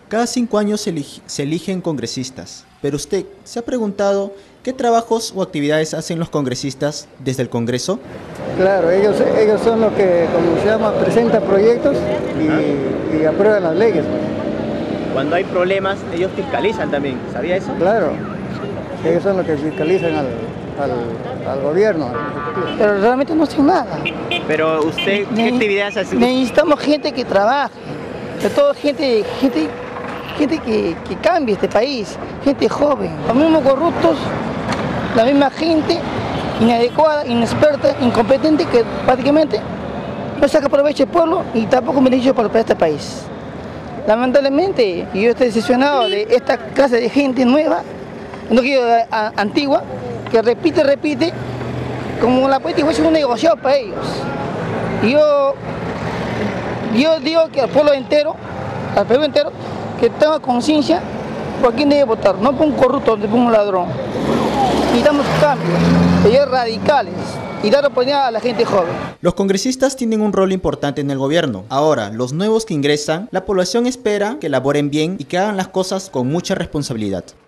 Cada 5 años se eligen congresistas, pero usted ¿se ha preguntado qué trabajos o actividades hacen los congresistas desde el Congreso? Claro, ellos son los que, como se llama, presentan proyectos y aprueban las leyes. Cuando hay problemas, ellos fiscalizan también, ¿sabía eso? Claro, ellos son los que fiscalizan al gobierno. Pero realmente no hacen nada. Pero usted, ¿qué actividades hace? Necesitamos gente que trabaje, sobre todo gente que cambie este país, gente joven. Los mismos corruptos, la misma gente inadecuada, inexperta, incompetente, que prácticamente no saca provecho del pueblo y tampoco beneficio para este país. Lamentablemente, yo estoy decepcionado de esta clase de gente nueva, no quiero antigua, que repite, como la política es un negocio para ellos. Yo digo que al pueblo entero, al Perú entero, que tenga conciencia por quién debe votar, no por un corrupto, no por un ladrón. Necesitamos cambios, medidas radicales y dar oportunidad a la gente joven. Los congresistas tienen un rol importante en el gobierno. Ahora, los nuevos que ingresan, la población espera que laboren bien y que hagan las cosas con mucha responsabilidad.